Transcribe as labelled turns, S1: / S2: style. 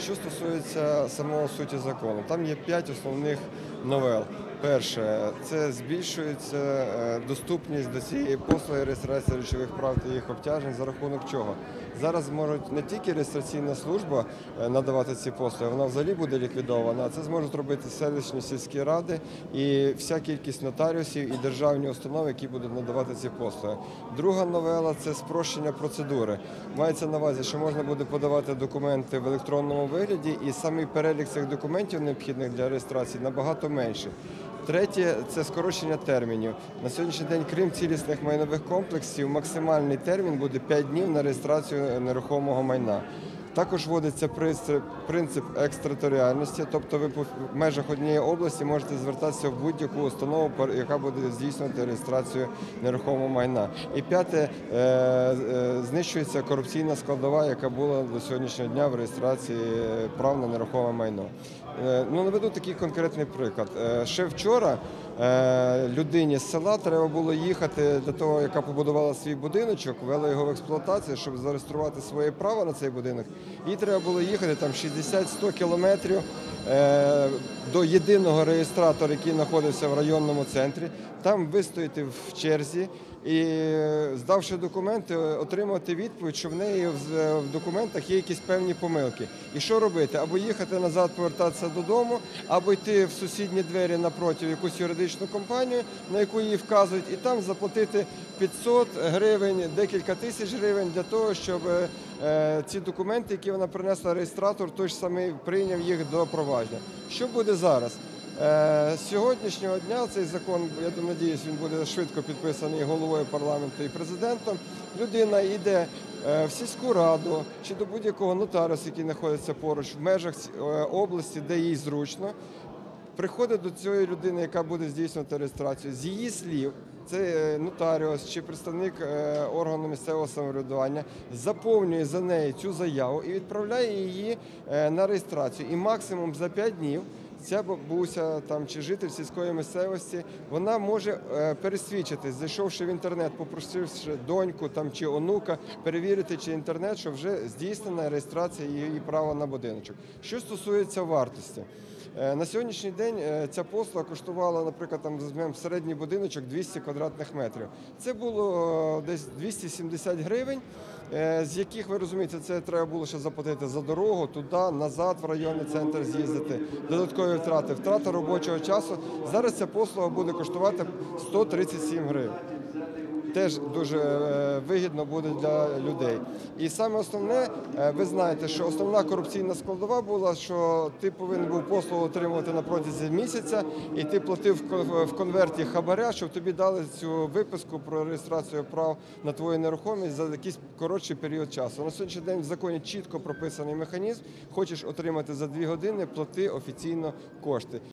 S1: Що стосується самого суті закону, там є 5 основних новел. Перше, це збільшується доступність до цієї послуги реєстрації речових прав та їх обтяжень за рахунок чого. Зараз можуть не тільки реєстраційна служба надавати ці послуги, вона взагалі буде ліквідована, а це зможуть робити селищні сільські ради і вся кількість нотаріусів і державні установи, які будуть надавати ці послуги. Друга новела – це спрощення процедури. Мається на увазі, що можна буде подавати документи в електронному вигляді, і самий перелік цих документів, необхідних для реєстрації, набагато менший. Третє – це скорочення термінів. На сьогоднішній день, крім цілісних майнових комплексів, максимальний термін буде 5 днів на реєстрацію нерухомого майна. Також вводиться принцип екстратериторіальності, тобто ви в межах однієї області можете звертатися в будь-яку установу, яка буде здійснювати реєстрацію нерухомого майна. І п'яте – знищується корупційна складова, яка була до сьогоднішнього дня в реєстрації прав на нерухоме майно. Наведу такий конкретний приклад. Ще вчора людині з села треба було їхати для того, яка побудувала свій будиночок, ввела його в експлуатацію, щоб зареєструвати своє право на цей будинок. Їй треба було їхати там 60-100 кілометрів до єдиного реєстратора, який знаходився в районному центрі, там вистояти в черзі і, здавши документи, отримати відповідь, що в неї в документах є якісь певні помилки. І що робити? Або їхати назад, повертатися додому, або йти в сусідні двері напроти якусь юридичну компанію, на яку її вказують, і там заплатити 500 гривень, декілька тисяч гривень для того, щоб ці документи, які вона принесла реєстратор, той ж самий прийняв їх до провадження. Що буде зараз? З сьогоднішнього дня цей закон, я сподіваюся, він буде швидко підписаний головою парламенту і президентом. Людина йде в сільську раду чи до будь-якого нотаріуса, який знаходиться поруч, в межах області, де їй зручно, приходить до цієї людини, яка буде здійснювати реєстрацію, з її слів, це нотаріус чи представник органу місцевого самоврядування, заповнює за неї цю заяву і відправляє її на реєстрацію. І максимум за 5 днів ця бабуся там, чи житель сільської місцевості, вона може пересвідчитись, зайшовши в інтернет, попросивши доньку там, чи онука, перевірити, чи інтернет, що вже здійснена реєстрація її права на будиночок. Що стосується вартості. На сьогоднішній день ця послуга коштувала, наприклад, там, візьмемо середній будиночок 200 квадратних метрів. Це було десь 270 гривень, з яких, ви розумієте, це треба було ще заплатити за дорогу, туди, назад, в районний центр з'їздити, додаткові втрати, втрата робочого часу. Зараз ця послуга буде коштувати 137 гривень. Теж дуже вигідно буде для людей. І саме основне, ви знаєте, що основна корупційна складова була, що ти повинен був послугу отримувати на протязі місяця, і ти платив в конверті хабаря, щоб тобі дали цю виписку про реєстрацію прав на твою нерухомість за якийсь коротший період часу. На сьогоднішній день в законі чітко прописаний механізм. Хочеш отримати за 2 години – плати офіційно кошти.